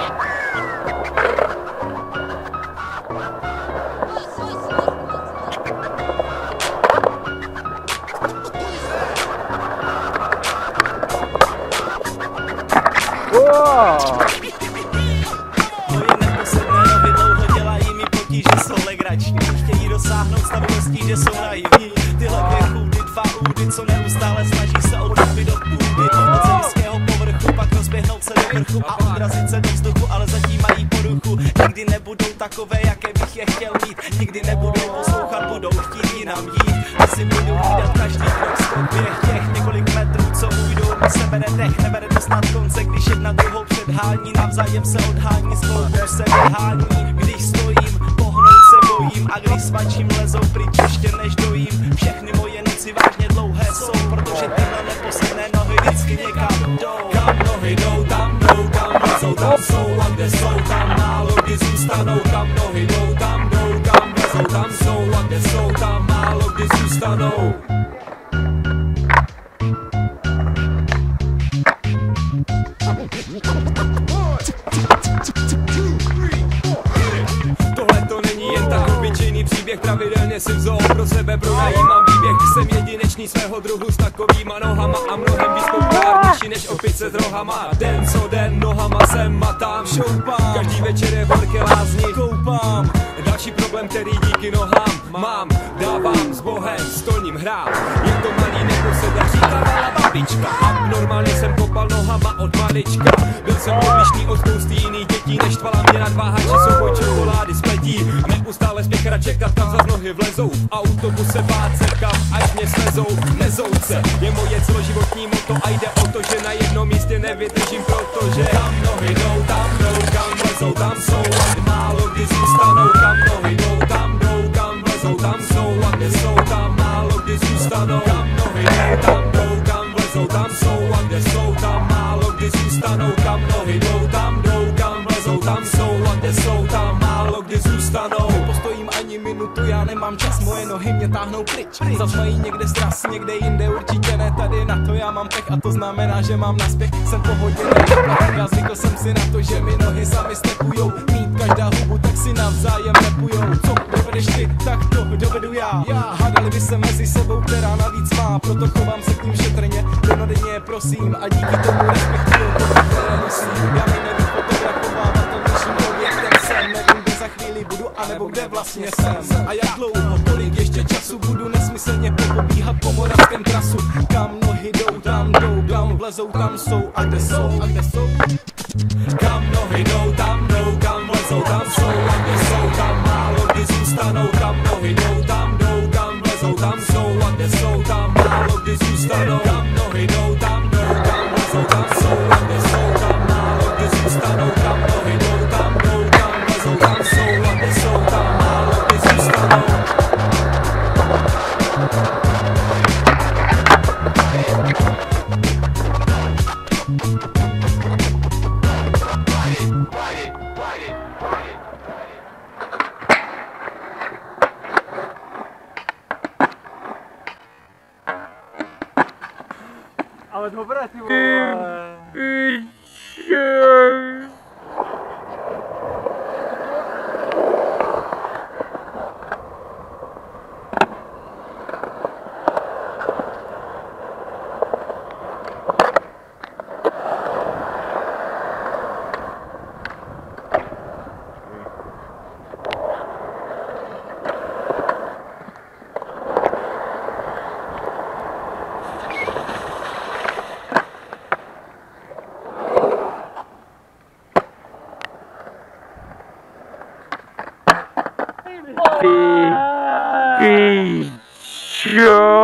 Moje neposedné nohy dlouho dělají mi potíže, jsou legrační. Chtějí dosáhnout stabilností, že jsou naivní. Tyhle dvě chůdy, dva údy, co neustále snaží se odlupit od půdy. Od zemského povrchu, pak rozběhnout se do vrchu a odrazit se do vzduchu, ale zatím mají poruchu. Nikdy nebudou takové, jaké bych je chtěl mít. Nikdy nebudou poslouchat, budou chtít jinam jít. Asi budou hlídat každý krok, skok běh těch několik metrů, co ujdou. Mi se bere dech, nebere to snad konce, když jedna druhou předhání. Navzájem se odhání, spolu se vyhání. Když stojím, pohnout se bojím. A když svačím, lezou pryč ještě než dojím. Všechny moje noci vážně dlouhé jsou, protože tyhle neposedné nohy vždycky někam jdou. Kam nohy jdou, tam vezou, tam jsou a kde jsou, tam málo kdy zůstanou. Kam nohy jdou, tam vezou, tam jsou a kde jsou, tam málo kdy zůstanou. Tohle to není jen tak obyčejný příběh, pravidelně si vzal pro sebe pronajímám výběh. Jsem jedinečný svého druhu s takovýma nohama a mnohem víc populárnější než opice s rohama. Den co den nohama sem matám, šoupám, každý večer je v horké lázni koupám. Další problém, který díky nohám mám, dávám s Bohem, stolním hrám. Je to malý neposeda, říkávala babička. Abnormálně jsem kopal nohama od malička. Byl jsem odlišný od spousty jiných dětí, neštvala mě nadváha, že souboj čokolády spletí. Neustále spěchra čekat, kam za nohy vlezou. V autobuse bát se kam, až mě slezou. Nezouce je moje celoživotní moto a jde o to, že na jednom místě nevydržím, protože kam nohy jdou, tam vlezou, tam jsou a málo kdy zůstanou. Kam nohy jdou, tam vlezou, tam jsou a kde jsou, tam málo kdy zůstanou. Kam nohy jdou, tam vlezou, tam jsou a kde jsou, tam málo kdy zůstanou. Kam nohy jdou, tam vlezou, tam jsou a kde jsou, tam málo kdy zůstanou. Postojím ani minutu, já nemám čas, moje nohy mě táhnou pryč. Zas mají někde stras, někde jinde, určitě ne tady na to já mám pech a to znamená, že mám naspěch. Jsem pohodě, já zvykl jsem si na to, že mi nohy sami stepujou. Mít každá hubu, tak si navzájem repujou. Co dovedeš ty, tak to dovedu já. Hádali by se mezi sebou, která navíc má, proto chovám se k ním šetrně, denodenně prosím a díky tomu respektuju to, které nosím. Já mi nevím fotografovávat, to dnešním objektem jsem, nevím, kde za chvíli budu, anebo kde vlastně jsem. A jak dlouho, kolik ještě času budu nesmyslně pobíhat po moravském trasu. Kam nohy jdou, kam vlezou, tam jsou a kde jsou, a kde jsou. Kam nohy jdou, tam vlezou, tam jsou a kde jsou, tam málo kdy zůstanou. Kam nohy jdou, tam vlezou, tam jsou a kde jsou, tam málo kdy zůstanou. Kam nohy jdou, tam vlezou, tam jsou a kde jsou, tam málo kdy zůstanou. Kam nohy jdou, tam vlezou, tam jsou a kde jsou, tam málo kdy zůstanou. Ale dobré, ty vole. Sure.